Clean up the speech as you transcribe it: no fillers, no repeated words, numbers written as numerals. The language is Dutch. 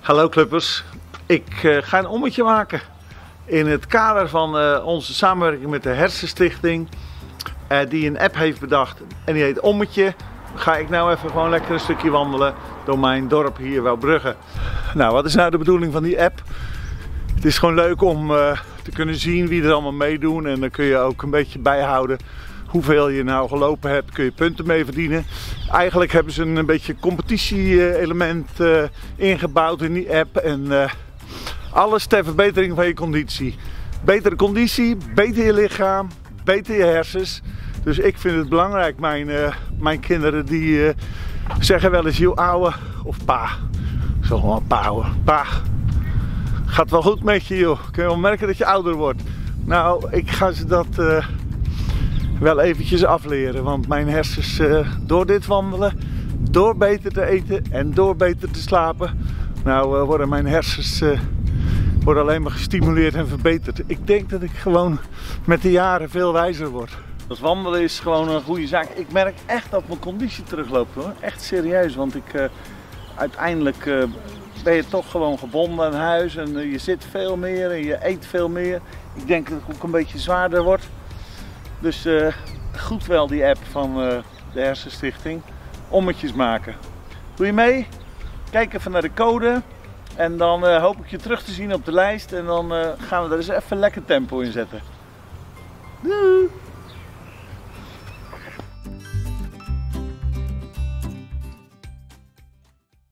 Hallo clubbers, ik ga een ommetje maken in het kader van onze samenwerking met de Hersenstichting die een app heeft bedacht en die heet Ommetje. Ga ik nou even gewoon lekker een stukje wandelen door mijn dorp hier Wouwbrugge. Nou, wat is nou de bedoeling van die app? Het is gewoon leuk om te kunnen zien wie er allemaal meedoen en dan kun je ook een beetje bijhouden hoeveel je nou gelopen hebt, kun je punten mee verdienen. Eigenlijk hebben ze een beetje competitie-element ingebouwd in die app en alles ter verbetering van je conditie. Betere conditie, beter je lichaam, beter je hersens. Dus ik vind het belangrijk, mijn kinderen die zeggen wel eens, joh ouwe of pa. Ik zeg gewoon pa hoor, pa. Gaat wel goed met je joh, kun je wel merken dat je ouder wordt. Nou, ik ga ze dat wel eventjes afleren, want mijn hersens door dit wandelen, door beter te eten en door beter te slapen, nou worden mijn hersens worden alleen maar gestimuleerd en verbeterd. Ik denk dat ik gewoon met de jaren veel wijzer word. Dat wandelen is gewoon een goede zaak. Ik merk echt dat mijn conditie terugloopt hoor, echt serieus, want uiteindelijk ben je toch gewoon gebonden aan huis en je zit veel meer en je eet veel meer. Ik denk dat ik ook een beetje zwaarder word. Dus goed wel die app van de Hersenstichting. Ommetjes maken. Doe je mee? Kijk even naar de code. En dan hoop ik je terug te zien op de lijst. En dan gaan we er eens even lekker tempo in zetten. Doei!